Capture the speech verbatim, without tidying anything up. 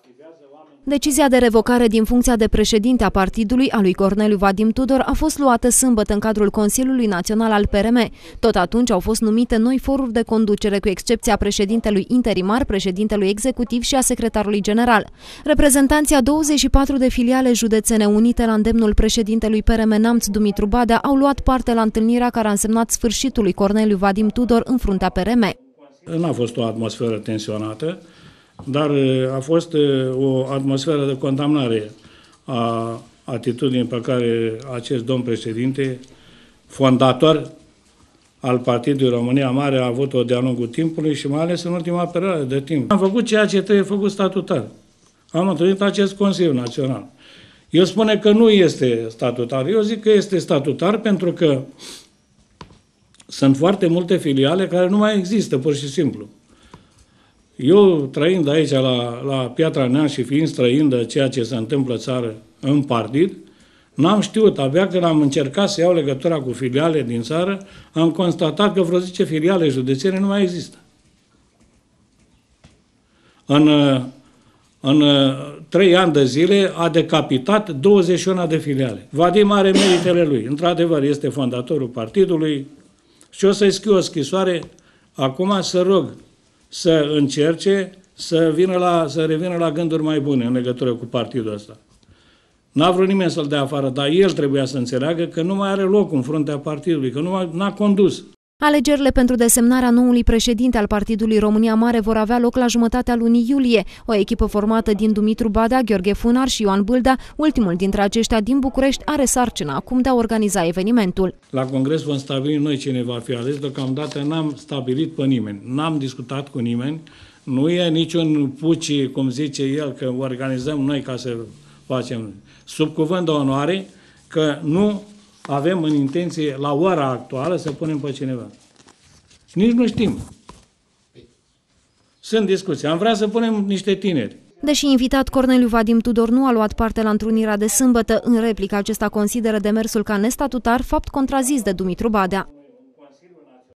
Decizia de revocare din funcția de președinte a partidului a lui Corneliu Vadim Tudor a fost luată sâmbătă în cadrul Consiliului Național al P R M. Tot atunci au fost numite noi foruri de conducere, cu excepția președintelui interimar, președintelui executiv și a secretarului general. Reprezentanții a douăzeci și patru de filiale județene unite la îndemnul președintelui P R M Namț, Dumitru Badea, au luat parte la întâlnirea care a însemnat sfârșitul lui Corneliu Vadim Tudor în fruntea P R M. N-a fost o atmosferă tensionată, dar a fost o atmosferă de condamnare a atitudinii pe care acest domn președinte, fondator al Partidului România Mare, a avut-o de-a lungul timpului și mai ales în ultima perioadă de timp. Am făcut ceea ce trebuie făcut statutar. Am întâlnit acest Consiliu Național. Eu spune că nu este statutar. Eu zic că este statutar pentru că sunt foarte multe filiale care nu mai există, pur și simplu. Eu, trăind aici la, la Piatra Neamț și fiind străin de ceea ce se întâmplă țară în partid, n-am știut, abia când am încercat să iau legătura cu filiale din țară, am constatat că vreo zece filiale județene nu mai există. În, în trei ani de zile a decapitat douăzeci și unu de filiale. Vadim are meritele lui. Într-adevăr, este fondatorul partidului și o să-i scriu o scrisoare acum să rog să încerce să, vină la, să revină la gânduri mai bune în legătură cu partidul ăsta. N-a vrut nimeni să-l dea afară, dar el trebuia să înțeleagă că nu mai are loc în fruntea partidului, că nu n-a condus. Alegerile pentru desemnarea noului președinte al Partidului România Mare vor avea loc la jumătatea lunii iulie. O echipă formată din Dumitru Badea, Gheorghe Funar și Ioan Bâldea, ultimul dintre aceștia din București, are sarcina acum de a organiza evenimentul. La congres vom stabili noi cine va fi ales. Deocamdată n-am stabilit pe nimeni, n-am discutat cu nimeni. Nu e niciun puci, cum zice el, că organizăm noi ca să facem. Sub cuvânt de onoare că nu avem în intenție, la ora actuală, să punem pe cineva. Nici nu știm. Sunt discuții. Am vrea să punem niște tineri. Deși invitat, Corneliu Vadim Tudor nu a luat parte la întrunirea de sâmbătă. În replică, acesta consideră demersul ca nestatutar, fapt contrazis de Dumitru Badea.